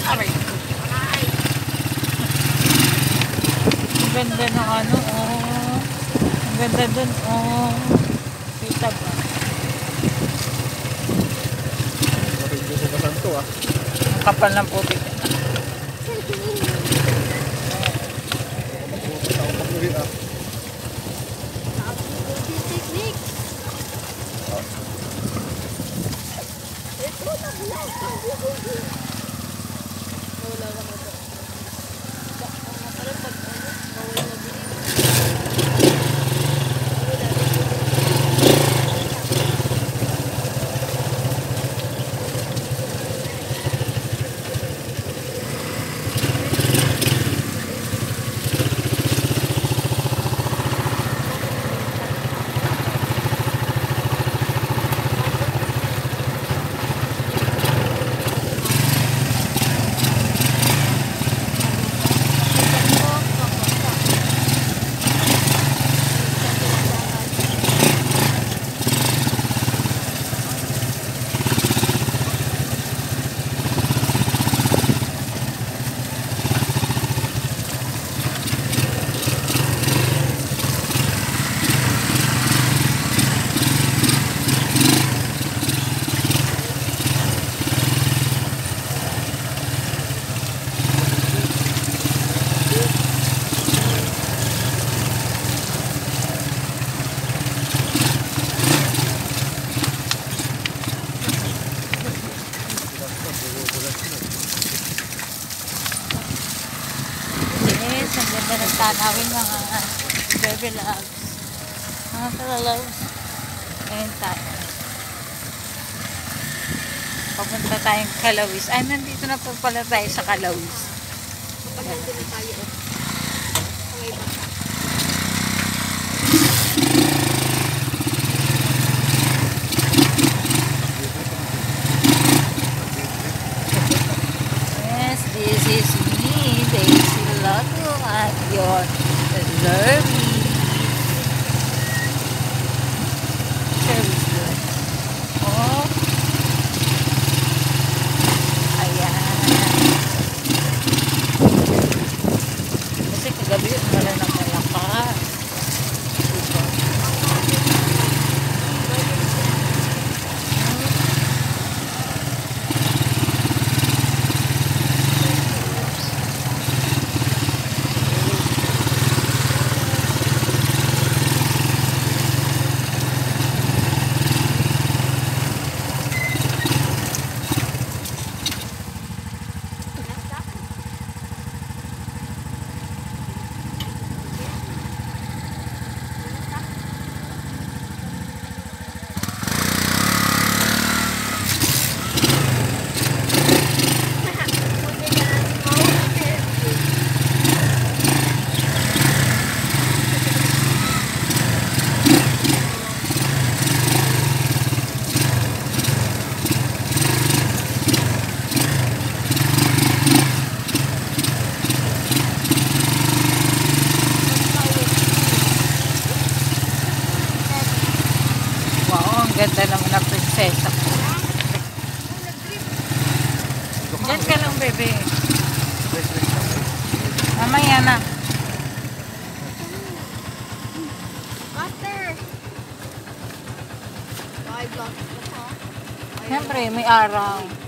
Aray. Ang ganda ng ano, oh. Ang ganda dun, oh. Kita ba? Ang kapal ng putik. Ang ganda ng tanawin mga baby loves. Mga Calawis. Ngayon tayo. Papunta tayong Calawis. Ay, nandito na po pala tayo sa Calawis. Nandito na tayo. Pangay ba? Yes, this is me, Daisy Lotto at your Derby. Service good. Oh. Ayan. Kasi kagabi wala nang malakas. Diba? Ganda naman ang prinsesa ko. Diyan ka lang, bebe. Mamaya na. After. Bye, vlog. Siyempre, may araw.